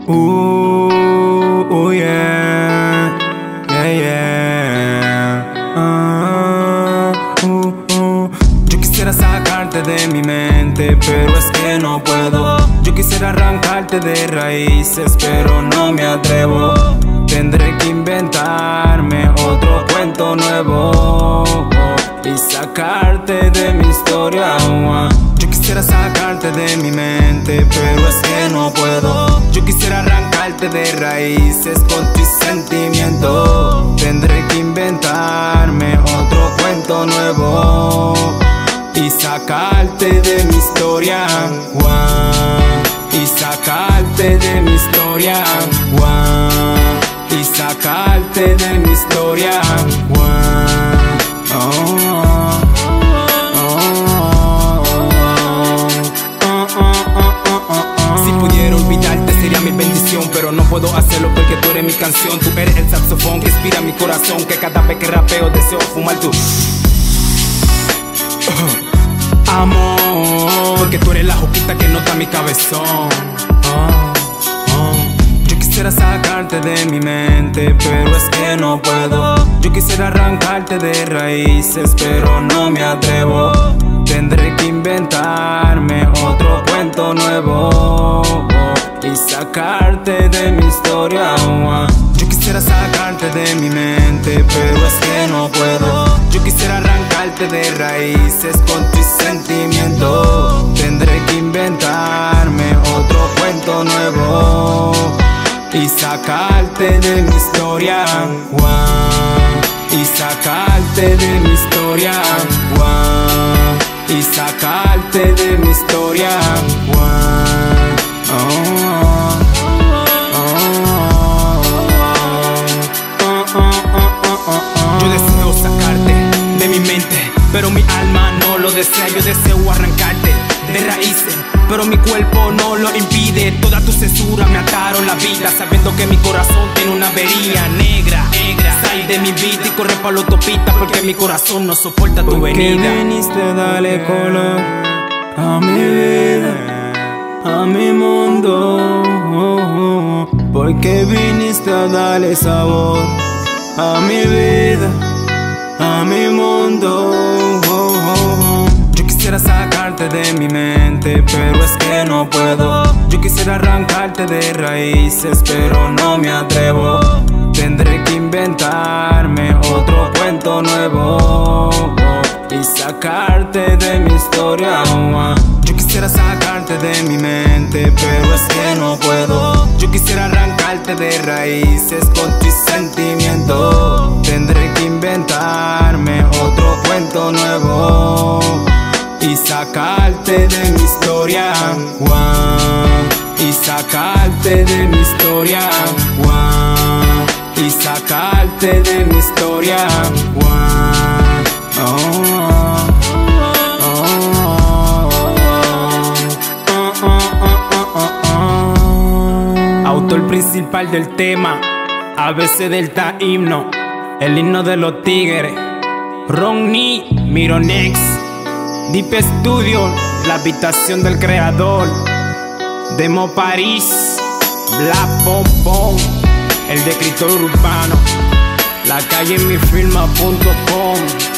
Yeah, yeah, yeah. Yo quisiera sacarte de mi mente, pero es que no puedo. Yo quisiera arrancarte de raíces, pero no me atrevo. Tendré que inventarme otro cuento nuevo y sacarte de mi historia. Yo quisiera sacarte de mi mente, pero es que no puedo. Yo quisiera arrancarte de raíces con tus sentimientos. Tendré que inventarme otro cuento nuevo y sacarte de mi historia. Y sacarte de mi historia. Y sacarte de mi historia. Si pudiera olvidarte sería mi bendición, pero no puedo hacerlo porque tú eres mi canción. Tú eres el saxofón que inspira mi corazón, que cada vez que rapeo deseo fumar tu amor, porque tú eres la joquita que nota mi cabezón. Yo quisiera sacarte de mi mente, pero es que no puedo. Yo quisiera arrancarte de raíces, pero no me atrevo. Tendré que inventarme otro cuento nuevo y sacarte de mi historia. Yo quisiera sacarte de mi mente, pero es que no puedo. Yo quisiera arrancarte de raíces con tus sentimientos. Tendré que inventarme otro cuento nuevo y sacarte de mi historia. Y sacarte de mi historia. Y sacarte de mi historia. Yo deseo sacarte de mi mente, pero mi alma no lo desea. Yo deseo arrancarte de raíces, pero mi cuerpo no lo impide. Toda tu censura me ataron la vida, sabiendo que mi corazón tiene una avería negra. Sal de mi vida y corre pa' la autopista, porque mi corazón no soporta tu venida. Porque viniste a darle color a mi vida, a mi mundo. Porque viniste a darle sabor a mi vida, a mi mundo. Yo quisiera sacarte de mi mente, pero es que no puedo. Yo quisiera arrancarte de raíces, pero no me atrevo. Tendré que inventarme otro cuento nuevo y sacarte de mi historia. Yo quisiera sacarte de mi mente, pero es que no puedo. Yo quisiera arrancarte de raíces con tus sentimientos. Tendré que inventarme otro cuento nuevo y sacarte de mi historia. Y sacarte de mi historia. Y sacarte de mi historia. Autor principal del tema, ABC Delta Himno, el himno de los tigres. Ronnie, Mironex, Deep Studio, la habitación del creador. Demo París, Black Pompón, el descriptor urbano, la calle mifirma.com.